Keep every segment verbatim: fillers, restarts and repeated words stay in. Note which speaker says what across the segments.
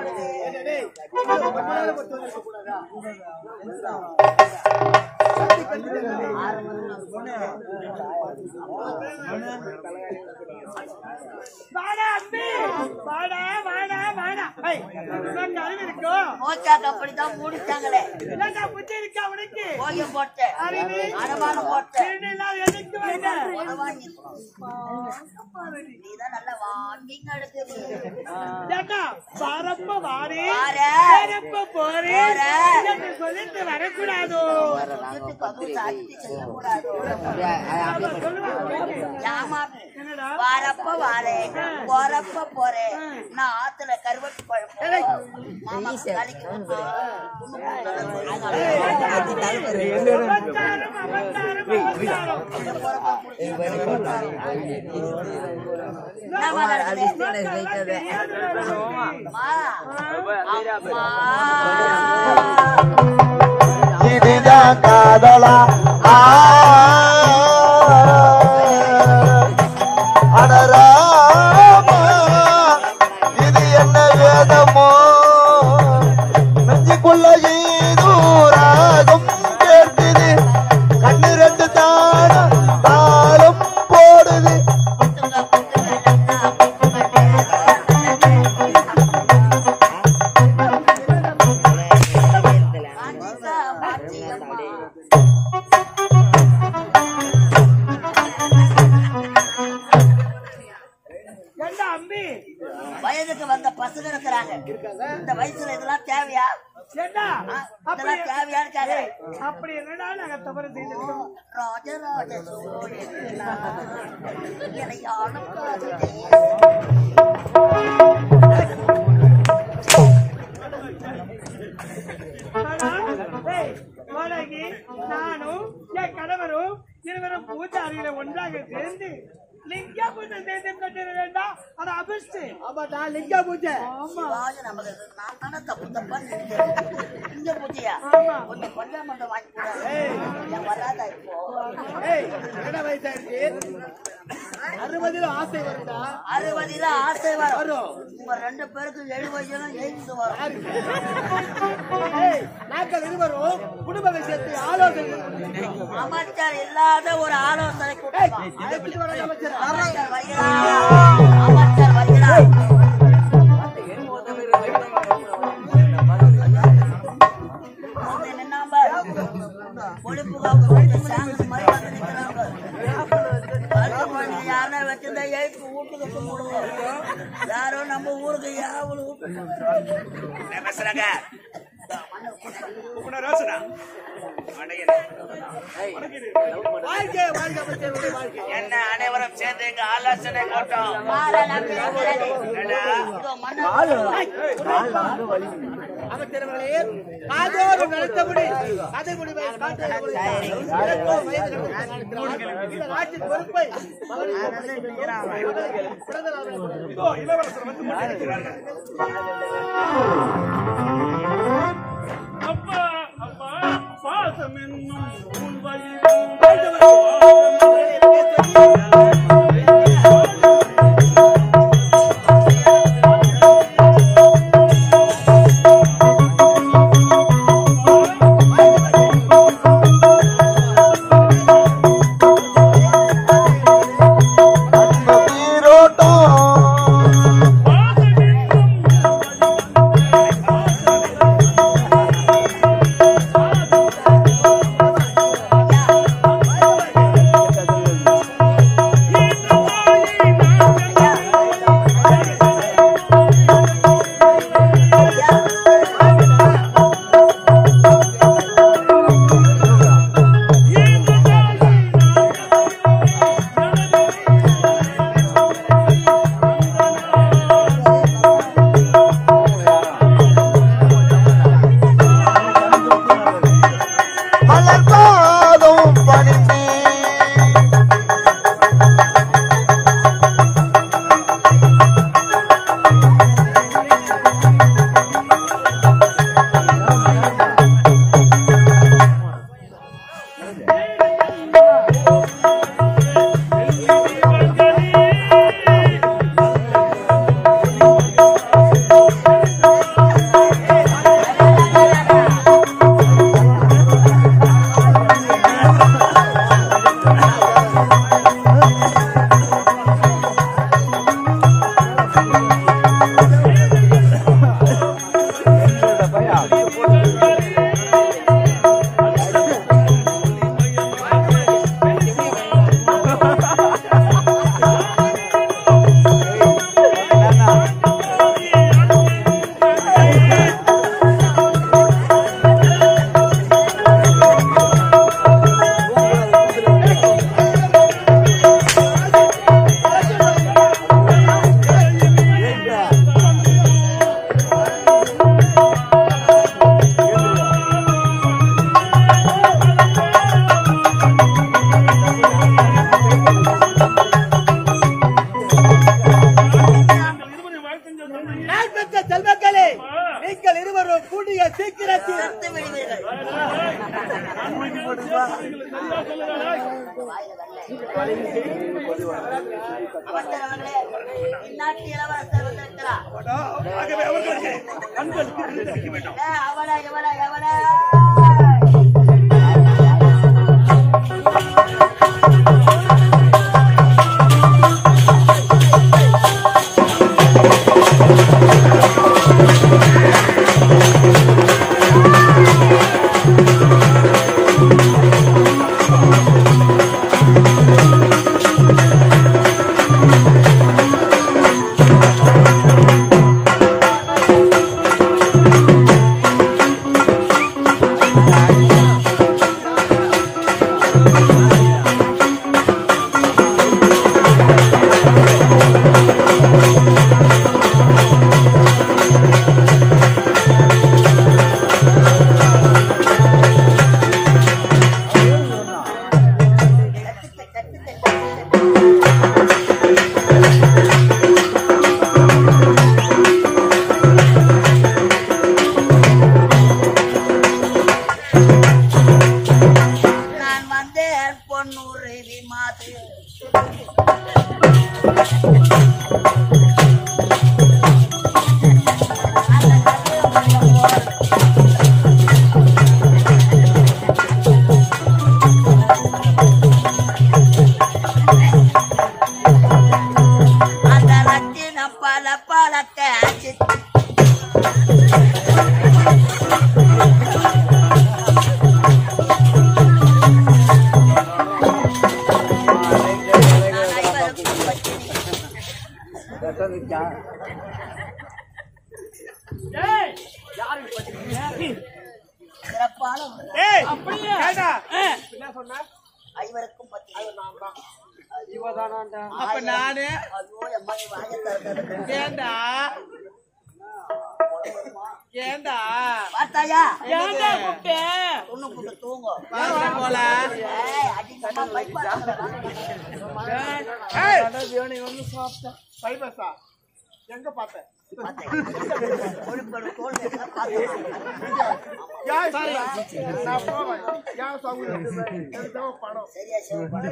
Speaker 1: அப்படிதான் முடிச்சாங்களே போட்டேன் அடமானம் போட்டேன் நீதான் நல்லா வாங்கி நடக்குது சொல்லிட்டு வரக்கூடாது வரப்ப வாரேன் போறப்ப போறேன் நான் ஆத்துல கருவட்டு
Speaker 2: இதுதான் காதலா அடராமா இது என்ன வேதமோ நெஞ்சுக்குள்ள ஈதூராகும் கேட்குது கண்ணு ரெண்டு தானம் தாளம் போடுது
Speaker 1: வயதுக்கு வந்த பசங்க இருக்கிறாங்க இந்த வயசுல இதெல்லாம் தேவையா இதெல்லாம் தேவையான்னு கேக்குறேன்.
Speaker 3: அப்படி என்னடா நாங்க தவறு செய்திருக்கோம்
Speaker 1: ராஜராஜ
Speaker 3: நானும் என் கணவரும் இருவரும் பூஜாரிகளை ஒன்றாக சேர்ந்து லிங்கா பூஜை செய்து கொண்டிருக்க வேண்டாம். அது அபிஷ்டு. ஆமாடா லிங்கா பூஜை. ஆமா.
Speaker 1: நமக்கு நான் தானே தப்பு தப்பா லிங்க பூஜையா? கொஞ்சம் பஞ்சாமண்டம் வாங்கி போடுறாங்க. வராதா இப்போ?
Speaker 3: ஏய் என்ன வயசாயிருக்கு? அறுபதுல ஆசை வருதா?
Speaker 1: அறுபதுல ஆசை வரும். உங்க ரெண்டு பேருக்கு எழுபதுல எழுந்து வரும்.
Speaker 3: ஏய் நாங்கள் இருவரும் குடும்ப விஷயத்தை ஆலோசனை
Speaker 1: அமைச்சர் இல்லாத ஒரு ஆலோசனை கூட்டம்.
Speaker 3: அமைச்சர்
Speaker 1: அமைச்சர் வருகிறார். அமைச்சர் வருகிறார். யாரா வச்சிருந்தா எழுப்பு வீட்டுக்கு போடுங்க. யாரோ நம்ம ஊருக்கு யாவல் என்ன அனைவரும் சேர்ந்து எங்க ஆலோசனை கூட்டம்.
Speaker 3: அமைச்சர்களே காதோறும் நடத்தபடி கதை முடிவை ஆட்சி பொறுப்பை இளவரசர் வந்து அப்பா அப்பா பாசம் என்னும் உன்
Speaker 1: அமைச்சரவர்களே, இந்நாட்டு இளவரசர் வந்திருக்கிறார். ஏ, அவளா எவளா எவளா ஐவருக்கும் பத்தி
Speaker 3: அப்ப நானு
Speaker 1: ஐயோ எம்மா நீ வாங்க தரது
Speaker 3: ஏண்டா ஏண்டா
Speaker 1: பார்த்தாயா
Speaker 3: ஏண்டா கூப்பிட்டே
Speaker 1: ஒண்ணு கூப்பிட்டு தூங்க
Speaker 3: போல
Speaker 1: ஏய் அடிக்கமா பைப்பாங்க
Speaker 3: ஏய் வேணி வந்து சாப்பிட்டா பைபாஸா எங்க பார்த்த
Speaker 1: ஒரு ஒரு தோல் மேல பாத்து
Speaker 3: யா சாரி நான் போவேன் யா சாவு எனக்கு பணம்
Speaker 1: சரியா சேவ்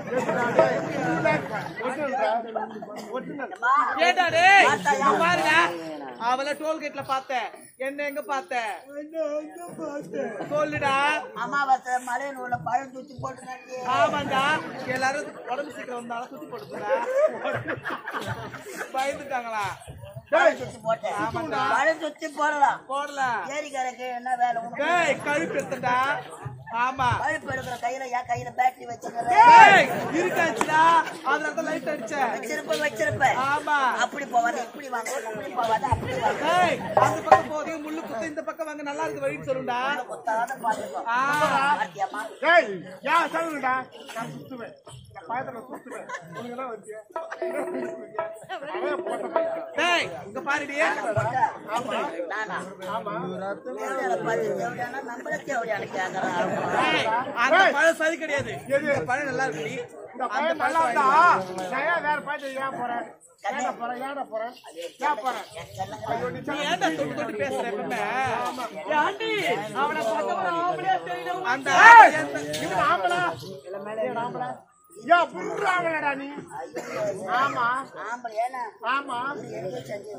Speaker 3: ஏடா டேய் பாருங்க அவள டோல் கேட்ல பார்த்தேன் என்ன எங்க பார்த்தேன் எங்க பார்த்தேன் சொல்லுடா
Speaker 1: அமாவாசை மலை நூல பழம் தூக்கி போட்டுனாங்க
Speaker 3: ஆமாண்டா எல்லாரும் உடம்பு சீக்கிரம் வந்தாலும் சுத்தி போட்டுடா பயந்துட்டாங்களா
Speaker 1: பழம் சுத்தி போட்டேன்
Speaker 3: ஆமாண்டா
Speaker 1: பழம் சுத்தி போடலாம்
Speaker 3: போடலாம்
Speaker 1: ஏரிக்கரைக்கு என்ன வேலை உனக்கு
Speaker 3: டேய் கழுப்பு எடுத்தடா ஆமா
Speaker 1: பழுப்பு எடுக்கிற கையில ஏன் கையில பேட்டரி வச்சுக்கிறேன்
Speaker 3: டேய் இருக்காச்சுடா அதனால தான் லைட் அடிச்சேன்
Speaker 1: வச்சிருப்ப வச்சிருப்ப
Speaker 3: ஆமா
Speaker 1: அப்படி போவாத இப்படி வாங்க இப்படி போவாத அப்படி வாங்க
Speaker 3: டேய் அந்த பக்கம் போதே முள்ளு குத்து இந்த பக்கம் வாங்க நல்லா இருக்கு வழின்னு சொல்லுடா
Speaker 1: கொத்தாத பாத்துக்கோ
Speaker 3: ஆ
Speaker 1: பாத்தியாமா
Speaker 3: டேய் யா சொல்லுடா நான் சுத்துவேன் பாயத்துல சுத்துவேன் உனக்கு என்ன வந்து அவளே போட்ட பையா டேய் இங்க பாருடி
Speaker 1: ஆமா நானா ஆமா தேவடியால பாத்து தேவடியானா நம்மள தேவடியால கேக்குறான்
Speaker 3: டேய் அந்த பழம் சரி கிடையாது இந்த பழம் நல்லா இருக்குடி இந்த பழம் நல்லா இருந்தா நான் ஏன் வேற பாத்து ஏன் போறேன் ஏடா போறேன் ஏடா போறேன் ஏன் போறேன் நீ ஏன்டா தொட்டு தொட்டு பேசுற எப்பமே ஏண்டி அவன பார்த்தவன ஆம்பளே தெரியணும் அந்த இவன் ஆம்பளா இல்ல மேலே ஆம்பளா யா புர்றாங்கடா நீ ஆமா
Speaker 1: ஆம்பளையானா
Speaker 3: ஆமா
Speaker 1: எனக்கு செஞ்சு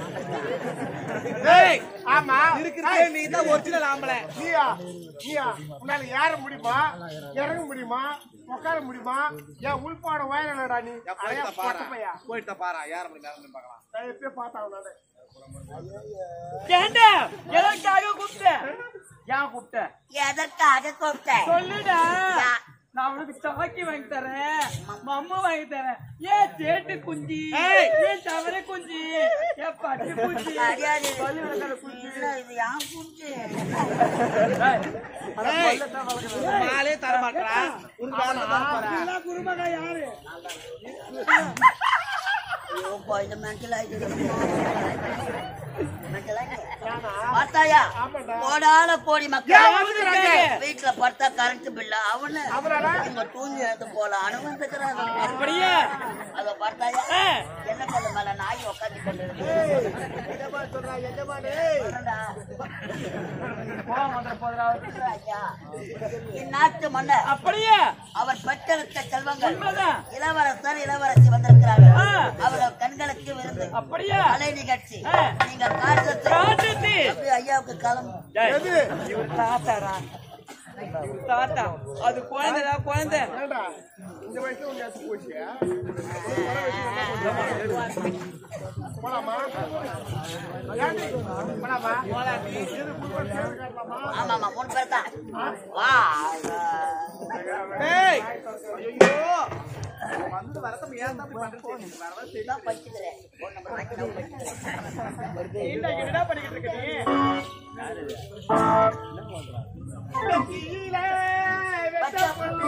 Speaker 3: டேய் ஆமா இருக்குறே நீ தான் ஒரிஜினல் ஆம்பளை நீயா நீயா உன்னால ஏற முடியுமா இறங்க முடியுமா உட்கார முடியுமா ஏன் உள்பாட வயலடா நீ அறையா போட்டப்பையா போயிட்ட பாறா யார மணி நேரம் பார்க்கலாம் நான் எப்பே பார்த்தாவ நானே ஏண்டா எதற்காக கூப்பிட்ட ஏன் கூப்பிட்ட
Speaker 1: எதற்காக கூப்பிட்ட
Speaker 3: சொல்லுடா நான் உனக்கு சாக்கி வாங்கி தரேன் மம்மு வாங்கி தரேன் ஏன் சேட்டு குஞ்சி ஏன் தவற குஞ்சி ஏன் பட்டு குஞ்சி
Speaker 1: அடியாடி இது யான் குஞ்சு
Speaker 3: மாலே தர மாட்டா உனக்கு குருமகா யாரு
Speaker 1: ஐயோ போயிட்டு மென்டல் ஆயிட்டு பார்த்தாயா கோடான கோடி மக்கள் வீட்டுல படுத்தா கரண்ட் பில்ல அவனு இவங்க தூங்கி எடுத்து போல அனுபவிக்கிறாங்க
Speaker 3: அப்படியே
Speaker 1: அத பார்த்தாயா என்ன கல்லு மேல நாய் உட்காந்து கொண்டு இந்நாட்டு மன்னர்
Speaker 3: அப்படியே
Speaker 1: அவர் பெற்ற பெற்றெடுத்த செல்வங்கள் இளவரசர் இளவரசி வந்திருக்கிறார்கள். அவர்கள் கண்களுக்கு விருந்து கலை நிகழ்ச்சி. நீங்கள் காட்டு ஐயாவுக்கு காலம்
Speaker 4: தாத்தா அது குழந்தைடா குழந்தை.
Speaker 3: இந்த வயசுல உங்க போச்சு போலாமா போலாமா
Speaker 1: ஆமாமா மூணு பேர் தான். வா
Speaker 3: ஏய் ஐயோ வந்து வரதம் ஏன் தான் பண்றீங்க? வரதம்
Speaker 1: இதான் படிக்கிறேன். போன் நம்பர் வாங்கி நான் படிக்கிறேன்.
Speaker 3: என்ன என்னடா பண்ணிட்டு இருக்க நீ? கீழே வெட்ட பண்ணு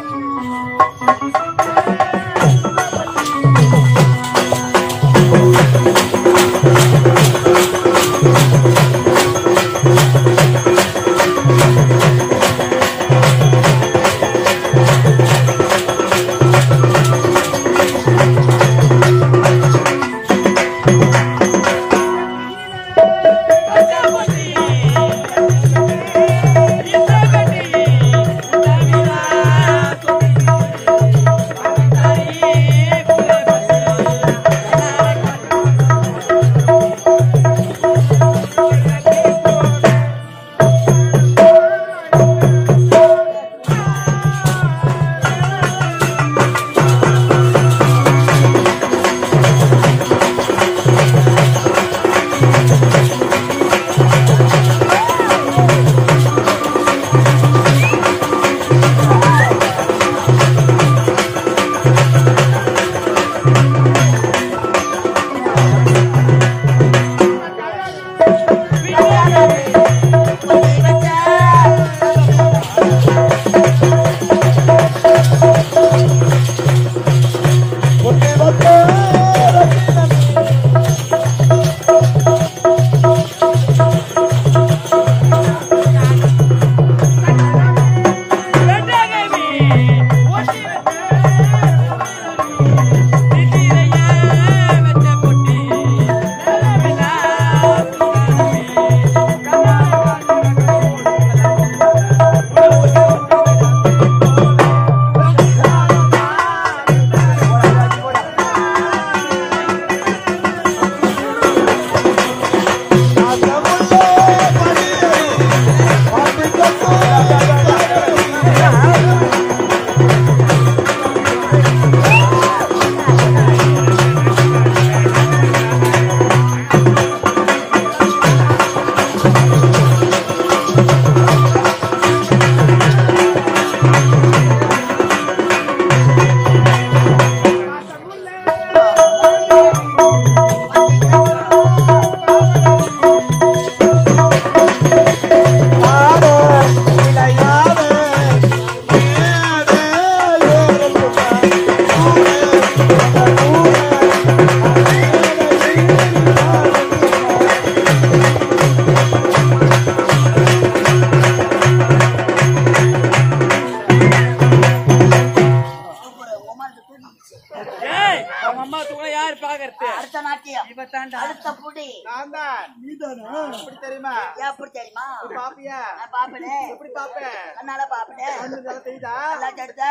Speaker 1: அடுத்த புடி
Speaker 3: நான் தான். நீதானா? எப்படி தெரியுமா?
Speaker 1: எப்படி தெரியுமா?
Speaker 3: பாப்பியா?
Speaker 1: நான் பாப்பனே.
Speaker 3: எப்படி பாப்பே?
Speaker 1: கண்ணால பாப்பனே.
Speaker 3: கண்ணு நல்லா தெரியுதா?
Speaker 1: நல்லா தெரியுதா?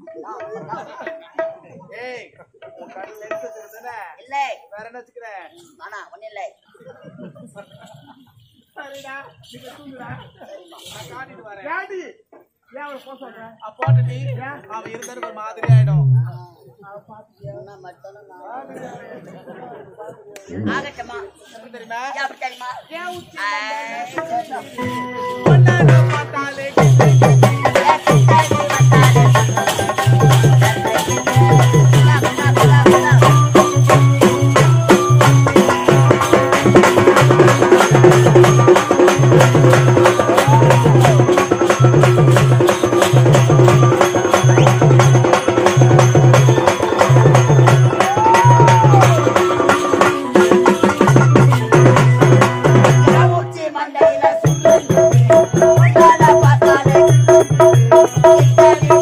Speaker 3: ஏய், உன் கண்ணு லென்ஸ் இருக்குதானே?
Speaker 1: இல்ல.
Speaker 3: வேற என்ன வச்சுக்கற?
Speaker 1: நானா ஒண்ணு இல்ல.
Speaker 3: சரிடா, நீ தூங்குடா. நான் காட்டிட்டு வரேன். டாடி, ஏன் அவளை போக சொல்ற? அப்போட்ட நீ அவ இருந்தாரு ஒரு மாதிரி ஆயிடும்.
Speaker 1: ஆகட்டமா
Speaker 3: எப்படி தெரியுமா?
Speaker 1: எப்படி தெரியுமா?
Speaker 3: ஏன் உச்சி
Speaker 1: Thank you.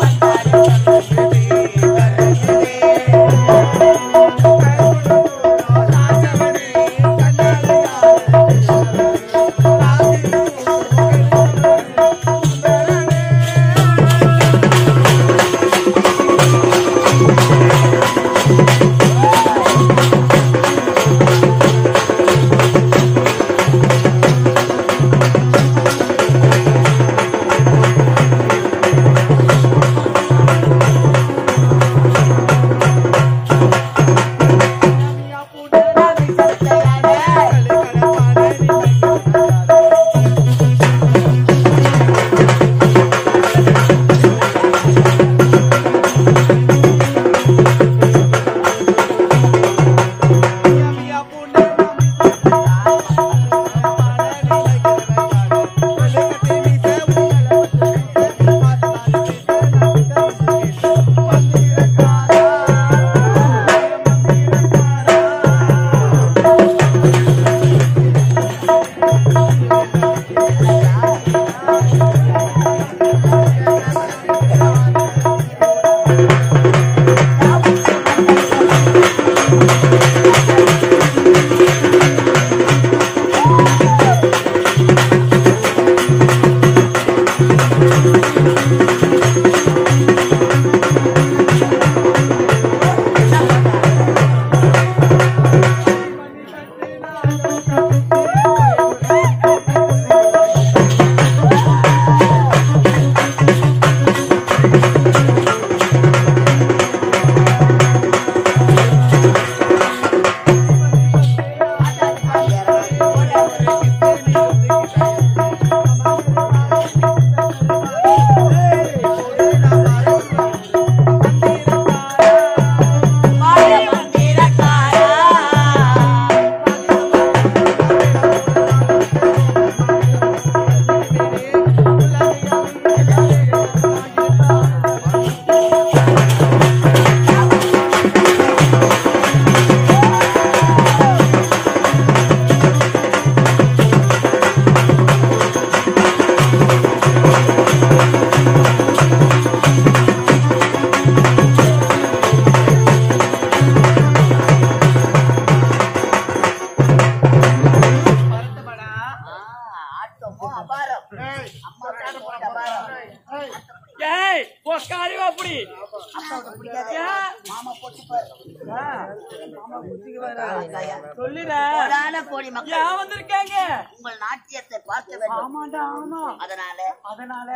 Speaker 4: சொல்லுடா.
Speaker 1: கோடான கோடி மக்கள்
Speaker 4: ஏன் வந்திருக்காங்க?
Speaker 1: உங்கள் நாட்டியத்தை பார்க்க வேண்டும்.
Speaker 4: ஆமாண்டா ஆமா.
Speaker 1: அதனால
Speaker 4: அதனால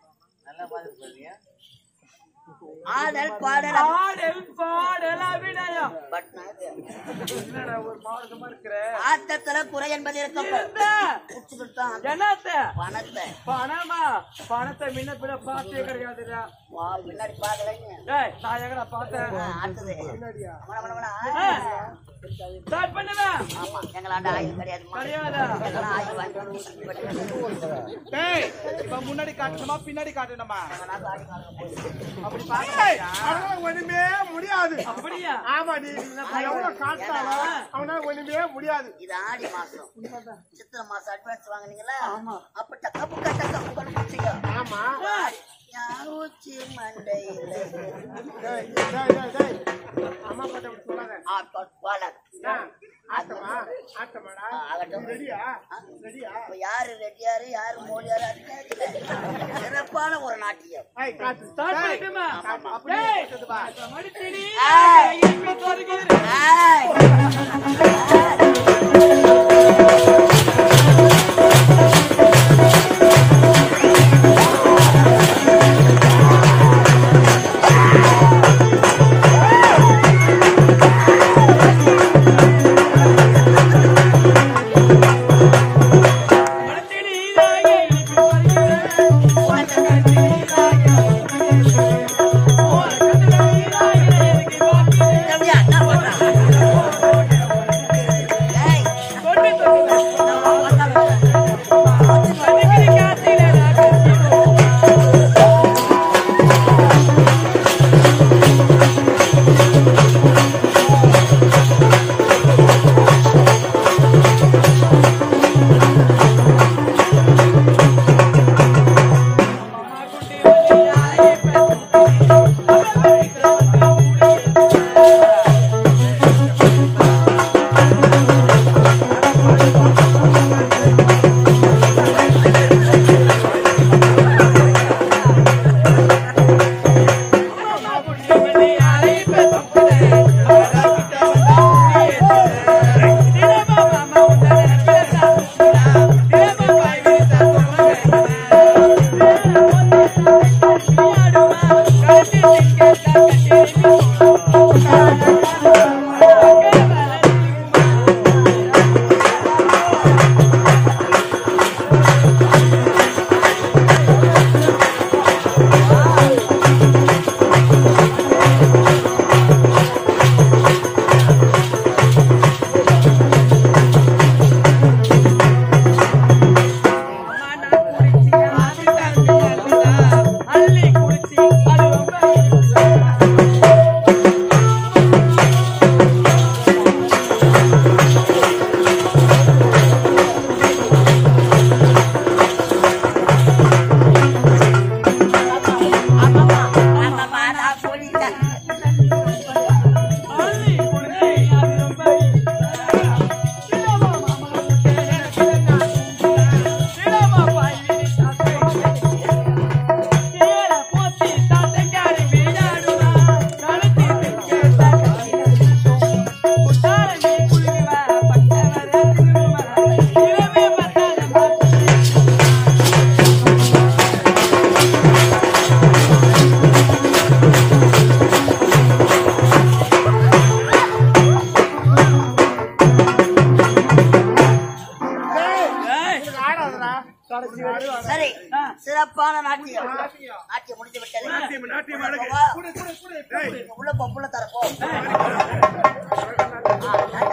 Speaker 1: ஆடல் பாடல்
Speaker 4: ஆடல் பாடல் அபிநயம்.
Speaker 1: பட் நான்
Speaker 4: என்னடா ஒரு மாவட்டமா இருக்கிற?
Speaker 1: ஆட்டத்துல குறை என்பது இருக்கப்ப குடிச்சுக்கிட்டான்
Speaker 4: என்னத்த?
Speaker 1: பணத்தை
Speaker 4: பணமா? பணத்தை முன்ன பின்ன பார்த்தே கிடையாதுடா.
Speaker 1: வா பின்னாடி பாக்கலைங்க.
Speaker 4: ஏய் நான் எங்கடா பார்த்தேன்?
Speaker 1: அடுத்தது மன மன மன
Speaker 4: ஸ்டார்ட் பண்ணுடா.
Speaker 1: ஆமா எங்களாண்ட ஆயுள் கிடையாதுமா.
Speaker 4: கிடையாதா?
Speaker 1: எங்களாம் ஆயுள் வாங்கி
Speaker 3: டேய் இப்ப முன்னாடி காட்டணுமா பின்னாடி காட்டணுமா?
Speaker 4: அப்படி
Speaker 3: ஏய்,
Speaker 4: பாக்கலையா?
Speaker 3: அவனால ஒண்ணுமே முடியாது.
Speaker 4: அப்படியா?
Speaker 3: ஆமா நீ எவ்வளவு காட்டாலும் அவனால ஒண்ணுமே முடியாது.
Speaker 1: இது ஆடி மாசம் சித்திரை மாசம் அட்வான்ஸ் வாங்குனீங்களா? அப்ப டக்கு கட்ட கப்பு கொண்டு குடிச்சிங்க.
Speaker 3: ஆமா
Speaker 1: யாரோச்சி மண்டையில
Speaker 3: டேய் டேய் டேய் டேய் அம்மா பட்ட விட்டு சொல்லாத.
Speaker 1: ஆட்கள் பாடல்
Speaker 3: ஆட்டமா ஆட்டமாடா
Speaker 1: ஆகட்டும்.
Speaker 3: ரெடியா ரெடியா?
Speaker 1: இப்ப யாரு ரெட்டியாரு யாரு மோடியாரு அது கேட்கல. சிறப்பான ஒரு நாட்டியம்.
Speaker 3: ஏய் காட்டு
Speaker 4: ஸ்டார்ட் பண்ணிட்டுமா?
Speaker 3: அப்படியே
Speaker 4: டேய்
Speaker 3: போட்டது பா.
Speaker 4: மடிச்சடி.
Speaker 1: ஏய்.
Speaker 4: இப்ப தோறுகிறது.
Speaker 1: ஏய். தம்பியா, என்ன பண்றான்? ஏய். நான் பார்த்தாலும் சரி, சிறப்பான நாட்டியம் நாட்டியம் முடிந்து விட்டது.
Speaker 3: நாட்டியம் நாட்டியம் அழகு.
Speaker 1: உள்ள போ, புள்ள தரப்போ.